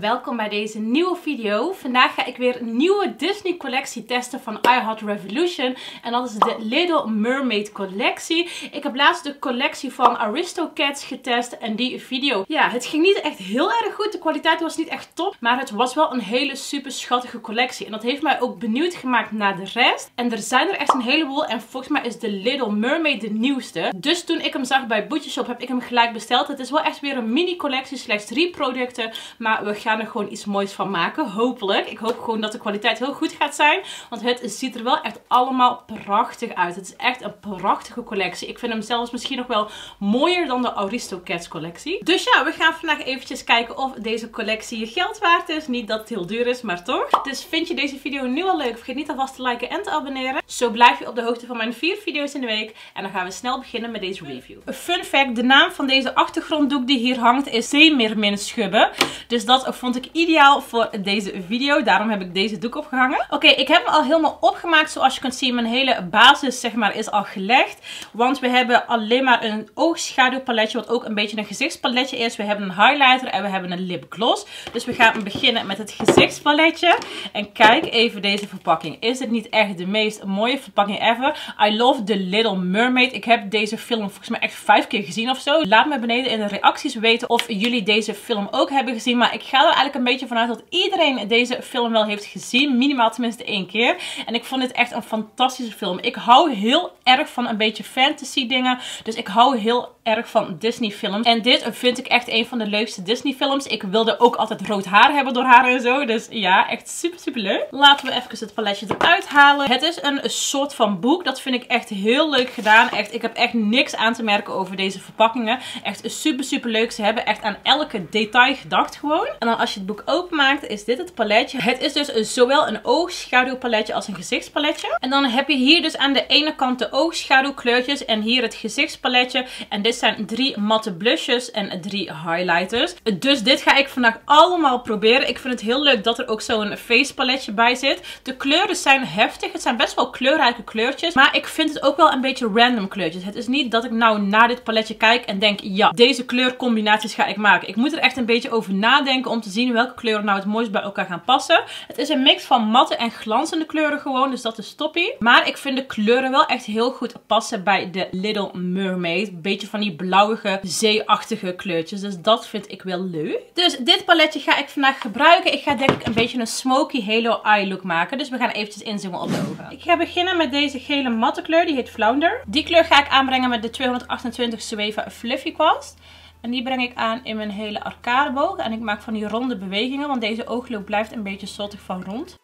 welkom bij deze nieuwe video. Vandaag ga ik weer een nieuwe Disney collectie testen van I Heart Revolution. En dat is de Little Mermaid collectie. Ik heb laatst de collectie van Aristocats getest en die video, ja, het ging niet echt heel erg goed. De kwaliteit was niet echt top, maar het was wel een hele super schattige collectie. En dat heeft mij ook benieuwd gemaakt naar de rest. En er zijn er echt een heleboel en volgens mij is de Little Mermaid de nieuwste. Dus toen ik hem zag bij Bootje Shop heb ik hem gelijk besteld. Het is wel echt weer een mini collectie, slechts 3 producten. Maar we gaan er gewoon iets moois van maken, hopelijk. Ik hoop gewoon dat de kwaliteit heel goed gaat zijn. Want het ziet er wel echt allemaal prachtig uit. Het is echt een prachtige collectie. Ik vind hem zelfs misschien nog wel mooier dan de Aristocats collectie. Dus ja, we gaan vandaag eventjes kijken of deze collectie je geld waard is. Niet dat het heel duur is, maar toch. Dus vind je deze video nu al leuk? Vergeet niet alvast te liken en te abonneren. Zo blijf je op de hoogte van mijn 4 video's in de week. En dan gaan we snel beginnen met deze review. Fun fact, de naam van deze achtergronddoek die hier hangt is Zeemeermin Schubbe. Dus dat vond ik ideaal voor deze video. Daarom heb ik deze doek opgehangen. Oké, ik heb hem al helemaal opgemaakt. Zoals je kunt zien, mijn hele basis zeg maar is al gelegd. Want we hebben alleen maar een oogschaduwpaletje. Wat ook een beetje een gezichtspaletje is. We hebben een highlighter en we hebben een lipgloss. Dus we gaan beginnen met het gezichtspaletje. En kijk even deze verpakking. Is het niet echt de meest mooie verpakking ever? I love the Little Mermaid. Ik heb deze film volgens mij echt 5 keer gezien of zo. Laat me beneden in de reacties weten of jullie deze film ook hebben gezien. Maar ik ga er eigenlijk een beetje vanuit dat iedereen deze film wel heeft gezien. Minimaal tenminste 1 keer. En ik vond het echt een fantastische film. Ik hou heel erg van een beetje fantasy dingen. Dus ik hou heel erg van Disney films. En dit vind ik echt een van de leukste Disney films. Ik wilde ook altijd rood haar hebben door haar en zo. Dus ja, echt super super leuk. Laten we even het paletje eruit halen. Het is een soort van boek. Dat vind ik echt heel leuk gedaan. Echt, ik heb echt niks aan te merken over deze verpakkingen. Echt super super leuk. Ze hebben echt aan elke detail gedacht gewoon. En dan als je het boek openmaakt is dit het paletje. Het is dus zowel een oogschaduwpaletje als een gezichtspaletje. En dan heb je hier dus aan de ene kant de oogschaduwkleurtjes en hier het gezichtspaletje. En dit zijn 3 matte blushes en 3 highlighters. Dus dit ga ik vandaag allemaal proberen. Ik vind het heel leuk dat er ook zo'n face paletje bij zit. De kleuren zijn heftig. Het zijn best wel kleurrijke kleurtjes. Maar ik vind het ook wel een beetje random kleurtjes. Het is niet dat ik nou naar dit paletje kijk en denk, ja, deze kleurcombinaties ga ik maken. Ik moet er echt een beetje over nadenken om te zien welke kleuren nou het mooist bij elkaar gaan passen. Het is een mix van matte en glanzende kleuren gewoon. Dus dat is toppie. Maar ik vind de kleuren wel echt heel goed passen bij de Little Mermaid. Een beetje van die blauwige, zeeachtige kleurtjes. Dus dat vind ik wel leuk. Dus dit paletje ga ik vandaag gebruiken. Ik ga denk ik een beetje een smoky halo eye look maken. Dus we gaan eventjes inzoomen op de ogen. Ik ga beginnen met deze gele matte kleur. Die heet Flounder. Die kleur ga ik aanbrengen met de 228 Zoeva Fluffy Kwast. En die breng ik aan in mijn hele arcadeboog. En ik maak van die ronde bewegingen. Want deze ooglook blijft een beetje soortig van rond.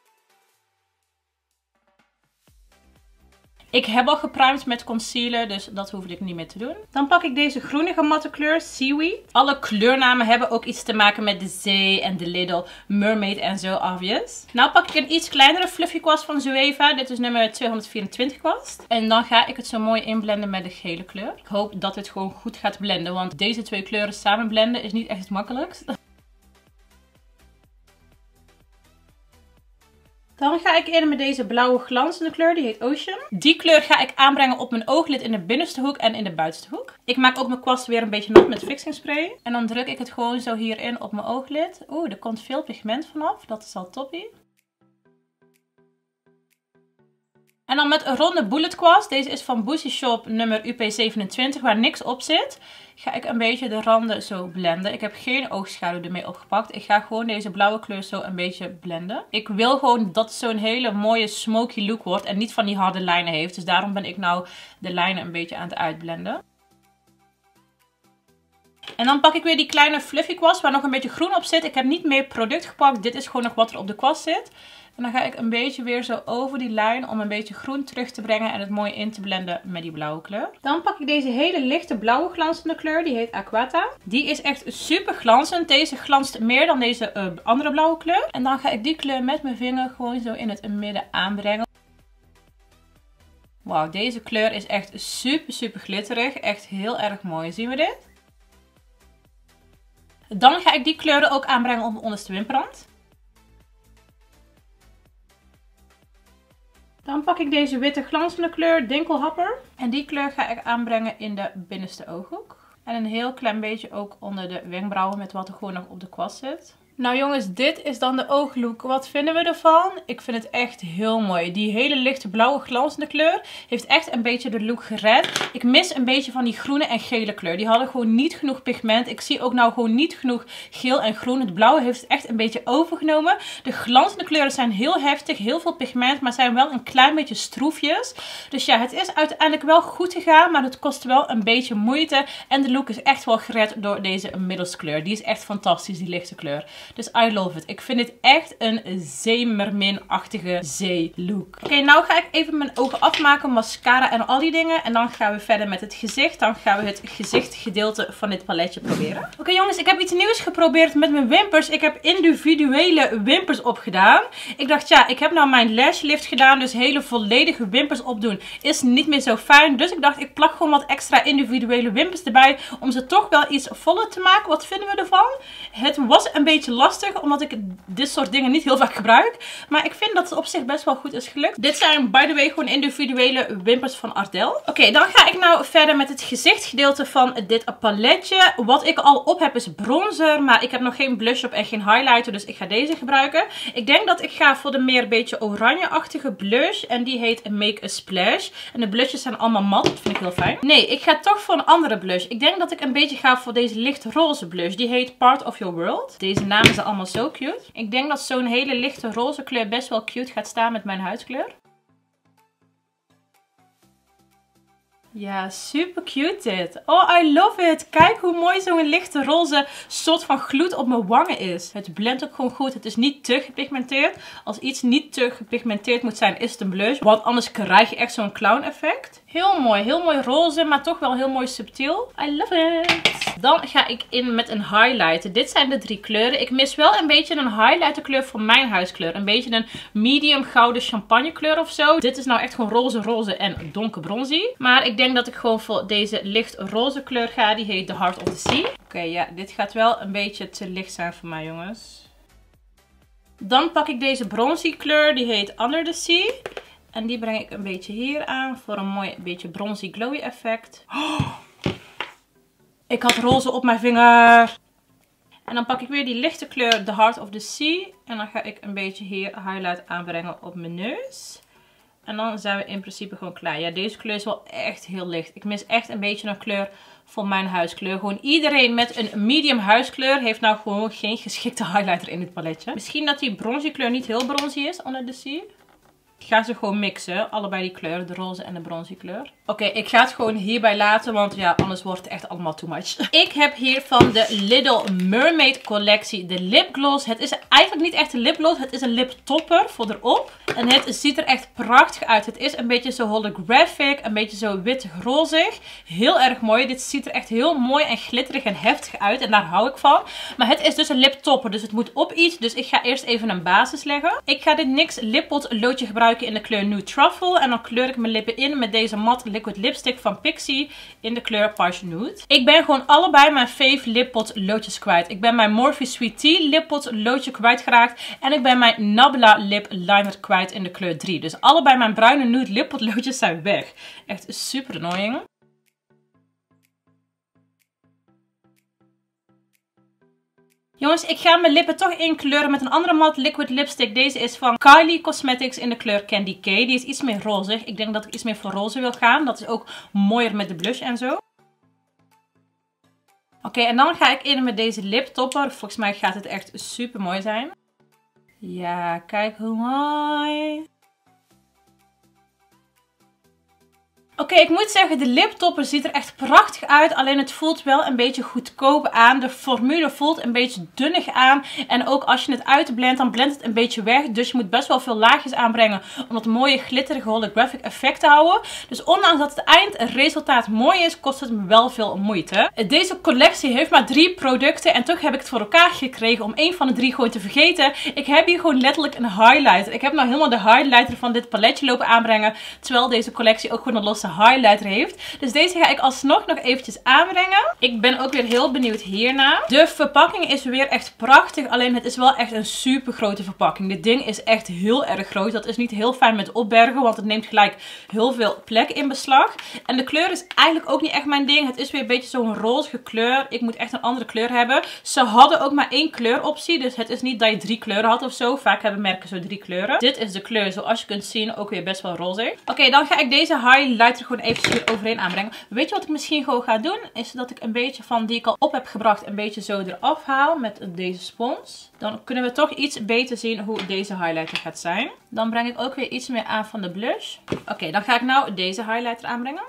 Ik heb al geprimed met concealer, dus dat hoef ik niet meer te doen. Dan pak ik deze groenige matte kleur, Seaweed. Alle kleurnamen hebben ook iets te maken met de zee en de Little Mermaid en zo, obvious. Nou pak ik een iets kleinere fluffy kwast van Zoeva. Dit is nummer 224 kwast. En dan ga ik het zo mooi inblenden met de gele kleur. Ik hoop dat het gewoon goed gaat blenden, want deze 2 kleuren samen blenden is niet echt het makkelijkst. Dan ga ik in met deze blauwe glanzende kleur, die heet Ocean. Die kleur ga ik aanbrengen op mijn ooglid in de binnenste hoek en in de buitenste hoek. Ik maak ook mijn kwast weer een beetje nat met fixing spray. En dan druk ik het gewoon zo hierin op mijn ooglid. Oeh, er komt veel pigment vanaf. Dat is al toppie. En dan met een ronde bullet kwast. Deze is van Bootje Shop nummer UP27 waar niks op zit. Ga ik een beetje de randen zo blenden. Ik heb geen oogschaduw ermee opgepakt. Ik ga gewoon deze blauwe kleur zo een beetje blenden. Ik wil gewoon dat het zo'n hele mooie smoky look wordt. En niet van die harde lijnen heeft. Dus daarom ben ik nou de lijnen een beetje aan het uitblenden. En dan pak ik weer die kleine fluffy kwast waar nog een beetje groen op zit. Ik heb niet meer product gepakt. Dit is gewoon nog wat er op de kwast zit. En dan ga ik een beetje weer zo over die lijn om een beetje groen terug te brengen en het mooi in te blenden met die blauwe kleur. Dan pak ik deze hele lichte blauwe glanzende kleur, die heet Aquata. Die is echt super glanzend. Deze glanst meer dan deze andere blauwe kleur. En dan ga ik die kleur met mijn vinger gewoon zo in het midden aanbrengen. Wauw, deze kleur is echt super super glitterig. Echt heel erg mooi. Zien we dit? Dan ga ik die kleuren ook aanbrengen op mijn onderste wimperrand. Dan pak ik deze witte glanzende kleur Dinkelhopper. En die kleur ga ik aanbrengen in de binnenste ooghoek. En een heel klein beetje ook onder de wenkbrauwen met wat er gewoon nog op de kwast zit. Nou jongens, dit is dan de ooglook. Wat vinden we ervan? Ik vind het echt heel mooi. Die hele lichte blauwe glanzende kleur heeft echt een beetje de look gered. Ik mis een beetje van die groene en gele kleur. Die hadden gewoon niet genoeg pigment. Ik zie ook nou gewoon niet genoeg geel en groen. Het blauwe heeft het echt een beetje overgenomen. De glanzende kleuren zijn heel heftig, heel veel pigment, maar zijn wel een klein beetje stroefjes. Dus ja, het is uiteindelijk wel goed gegaan, maar het kost wel een beetje moeite. En de look is echt wel gered door deze middelskleur. Die is echt fantastisch, die lichte kleur. Dus I love it. Ik vind dit echt een zeemermin-achtige zeelook. Oké, nou ga ik even mijn ogen afmaken, mascara en al die dingen. En dan gaan we verder met het gezicht. Dan gaan we het gezichtgedeelte van dit paletje proberen. Oké, jongens, ik heb iets nieuws geprobeerd met mijn wimpers. Ik heb individuele wimpers opgedaan. Ik dacht, ja, ik heb nou mijn lash lift gedaan. Dus hele volledige wimpers opdoen is niet meer zo fijn. Dus ik dacht, ik plak gewoon wat extra individuele wimpers erbij. Om ze toch wel iets voller te maken. Wat vinden we ervan? Het was een beetje lastig, omdat ik dit soort dingen niet heel vaak gebruik. Maar ik vind dat het op zich best wel goed is gelukt. Dit zijn, by the way, gewoon individuele wimpers van Ardell. Oké, dan ga ik nou verder met het gezichtgedeelte van dit paletje. Wat ik al op heb is bronzer, maar ik heb nog geen blush op en geen highlighter, dus ik ga deze gebruiken. Ik denk dat ik ga voor de meer beetje oranje-achtige blush. En die heet Make a Splash. En de blushes zijn allemaal mat, dat vind ik heel fijn. Nee, ik ga toch voor een andere blush. Ik denk dat ik een beetje ga voor deze lichtroze blush. Die heet Part of Your World. Deze namen zijn allemaal zo cute. Ik denk dat zo'n hele lichte roze kleur best wel cute gaat staan met mijn huidskleur. Ja, super cute dit. Oh, I love it. Kijk hoe mooi zo'n lichte roze soort van gloed op mijn wangen is. Het blendt ook gewoon goed. Het is niet te gepigmenteerd. Als iets niet te gepigmenteerd moet zijn, is het een blush. Want anders krijg je echt zo'n clown effect. Heel mooi roze, maar toch wel heel mooi subtiel. I love it. Dan ga ik in met een highlighter. Dit zijn de 3 kleuren. Ik mis wel een beetje een highlighter kleur voor mijn huidskleur. Een beetje een medium gouden champagne kleur of zo. Dit is nou echt gewoon roze en donker bronzy. Maar ik denk dat ik gewoon voor deze licht roze kleur ga. Die heet The Heart of the Sea. Oké, ja, dit gaat wel een beetje te licht zijn voor mij, jongens. Dan pak ik deze bronzy kleur. Die heet Under the Sea. En die breng ik een beetje hier aan voor een mooi beetje bronzy glowy effect. Oh, ik had roze op mijn vinger. En dan pak ik weer die lichte kleur The Heart of the Sea. En dan ga ik een beetje hier highlight aanbrengen op mijn neus. En dan zijn we in principe gewoon klaar. Ja, deze kleur is wel echt heel licht. Ik mis echt een beetje een kleur voor mijn huidskleur. Gewoon iedereen met een medium huidskleur heeft nou gewoon geen geschikte highlighter in dit paletje. Misschien dat die bronzy kleur niet heel bronzy is, Under the Sea. Ik ga ze gewoon mixen. Allebei die kleuren. De roze en de bronzy kleur. Oké, ik ga het gewoon hierbij laten. Want ja, anders wordt het echt allemaal too much. Ik heb hier van de Little Mermaid collectie de lipgloss. Het is eigenlijk niet echt een lipgloss. Het is een liptopper voor erop. En het ziet er echt prachtig uit. Het is een beetje zo holographic. Een beetje zo wittig-rozig. Heel erg mooi. Dit ziet er echt heel mooi en glitterig en heftig uit. En daar hou ik van. Maar het is dus een liptopper. Dus het moet op iets. Dus ik ga eerst even een basis leggen. Ik ga dit NYX Lip Pot loodje gebruiken in de kleur Nude Truffle. En dan kleur ik mijn lippen in met deze matte liquid lipstick van Pixi in de kleur Page Nude. Ik ben gewoon allebei mijn fave lippot loodjes kwijt. Ik ben mijn Morphe Sweet Tea lippot loodje kwijtgeraakt. En ik ben mijn Nabla lip liner kwijt in de kleur 3. Dus allebei mijn bruine nude lippot loodjes zijn weg. Echt super annoying. Jongens, ik ga mijn lippen toch inkleuren met een andere matte liquid lipstick. Deze is van Kylie Cosmetics in de kleur Candy K. Die is iets meer rozig. Ik denk dat ik iets meer voor roze wil gaan. Dat is ook mooier met de blush en zo. Oké, en dan ga ik in met deze liptopper. Volgens mij gaat het echt super mooi zijn. Ja, kijk hoe mooi. Oké, ik moet zeggen, de liptopper ziet er echt prachtig uit. Alleen het voelt wel een beetje goedkoop aan. De formule voelt een beetje dunnig aan. En ook als je het uitblendt, dan blendt het een beetje weg. Dus je moet best wel veel laagjes aanbrengen om dat mooie glitterige holographic effect te houden. Dus ondanks dat het eindresultaat mooi is, kost het me wel veel moeite. Deze collectie heeft maar 3 producten. En toch heb ik het voor elkaar gekregen om 1 van de 3 gewoon te vergeten. Ik heb hier gewoon letterlijk een highlighter. Ik heb nou helemaal de highlighter van dit paletje lopen aanbrengen. Terwijl deze collectie ook gewoon een losse highlighter heeft. Dus deze ga ik alsnog nog eventjes aanbrengen. Ik ben ook weer heel benieuwd hierna. De verpakking is weer echt prachtig. Alleen het is wel echt een super grote verpakking. Dit ding is echt heel erg groot. Dat is niet heel fijn met opbergen. Want het neemt gelijk heel veel plek in beslag. En de kleur is eigenlijk ook niet echt mijn ding. Het is weer een beetje zo'n roze kleur. Ik moet echt een andere kleur hebben. Ze hadden ook maar 1 kleuroptie. Dus het is niet dat je 3 kleuren had of zo. Vaak hebben merken zo 3 kleuren. Dit is de kleur zoals je kunt zien. Ook weer best wel roze. Oké, dan ga ik deze highlighter gewoon even hier overheen aanbrengen. Weet je wat ik misschien gewoon ga doen? Is dat ik een beetje van die ik al op heb gebracht een beetje zo eraf haal met deze spons. Dan kunnen we toch iets beter zien hoe deze highlighter gaat zijn. Dan breng ik ook weer iets meer aan van de blush. Oké, dan ga ik nou deze highlighter aanbrengen.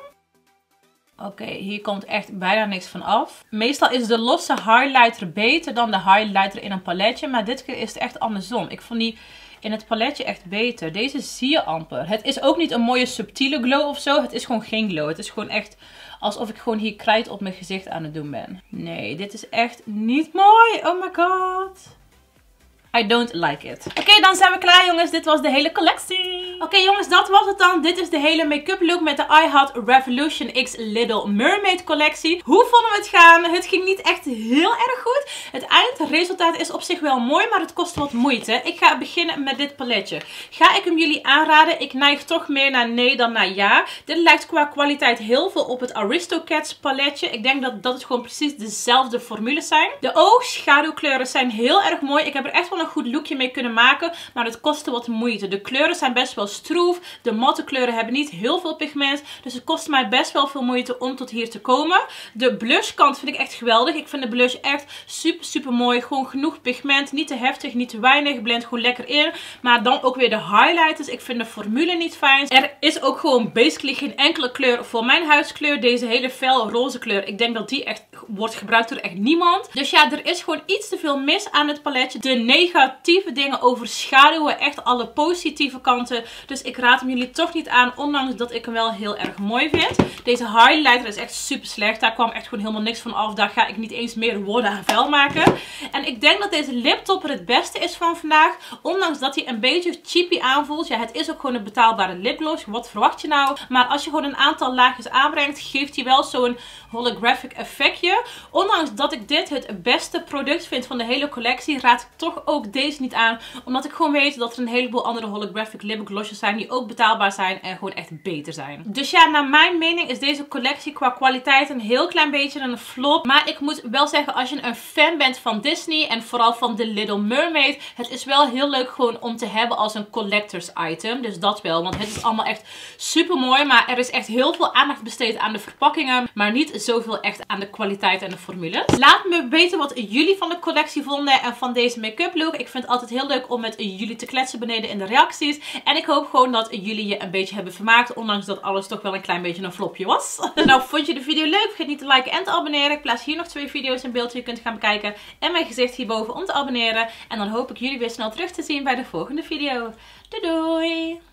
Oké, hier komt echt bijna niks van af. Meestal is de losse highlighter beter dan de highlighter in een paletje. Maar dit keer is het echt andersom. Ik vond die in het paletje echt beter. Deze zie je amper. Het is ook niet een mooie subtiele glow of zo. Het is gewoon geen glow. Het is gewoon echt alsof ik gewoon hier krijt op mijn gezicht aan het doen ben. Nee, dit is echt niet mooi. Oh my god. I don't like it. Oké, dan zijn we klaar jongens. Dit was de hele collectie. Oké jongens, dat was het dan. Dit is de hele make-up look met de I Hot Revolution X Little Mermaid collectie. Hoe vonden we het gaan? Het ging niet echt heel erg goed. Het eindresultaat is op zich wel mooi, maar het kost wat moeite. Ik ga beginnen met dit paletje. Ga ik hem jullie aanraden? Ik neig toch meer naar nee dan naar ja. Dit lijkt qua kwaliteit heel veel op het Aristocats paletje. Ik denk dat het gewoon precies dezelfde formules zijn. De oogschaduwkleuren zijn heel erg mooi. Ik heb er echt wel een goed lookje mee kunnen maken, maar het kostte wat moeite. De kleuren zijn best wel stroef. De matte kleuren hebben niet heel veel pigment, dus het kostte mij best wel veel moeite om tot hier te komen. De blushkant vind ik echt geweldig. Ik vind de blush echt super mooi. Gewoon genoeg pigment, niet te heftig, niet te weinig. Blend gewoon lekker in. Maar dan ook weer de highlighters. Ik vind de formule niet fijn. Er is ook gewoon basically geen enkele kleur voor mijn huidskleur. Deze hele fel roze kleur. Ik denk dat die echt wordt gebruikt door echt niemand. Dus ja, er is gewoon iets te veel mis aan het paletje. De negatieve dingen overschaduwen echt alle positieve kanten. Dus ik raad hem jullie toch niet aan, ondanks dat ik hem wel heel erg mooi vind. Deze highlighter is echt super slecht. Daar kwam echt gewoon helemaal niks van af. Daar ga ik niet eens meer woorden aan vuil maken. En ik denk dat deze liptopper het beste is van vandaag. Ondanks dat hij een beetje cheapy aanvoelt. Ja, het is ook gewoon een betaalbare lipgloss. Wat verwacht je nou? Maar als je gewoon een aantal laagjes aanbrengt, geeft hij wel zo'n holographic effectje. Ondanks dat ik dit het beste product vind van de hele collectie, raad ik toch ook deze niet aan. Omdat ik gewoon weet dat er een heleboel andere holographic lipglossjes zijn die ook betaalbaar zijn en gewoon echt beter zijn. Dus ja, naar mijn mening is deze collectie qua kwaliteit een heel klein beetje een flop. Maar ik moet wel zeggen, als je een fan bent van Disney en vooral van The Little Mermaid, het is wel heel leuk gewoon om te hebben als een collectors item. Dus dat wel, want het is allemaal echt super mooi. Maar er is echt heel veel aandacht besteed aan de verpakkingen, maar niet zoveel echt aan de kwaliteit en de formules. Laat me weten wat jullie van de collectie vonden en van deze make-up look. Ik vind het altijd heel leuk om met jullie te kletsen beneden in de reacties. En ik hoop gewoon dat jullie je een beetje hebben vermaakt, ondanks dat alles toch wel een klein beetje een flopje was. Nou, vond je de video leuk? Vergeet niet te liken en te abonneren. Ik plaats hier nog 2 video's in beeld die je kunt gaan bekijken. En mijn gezicht hierboven om te abonneren. En dan hoop ik jullie weer snel terug te zien bij de volgende video. Doei doei!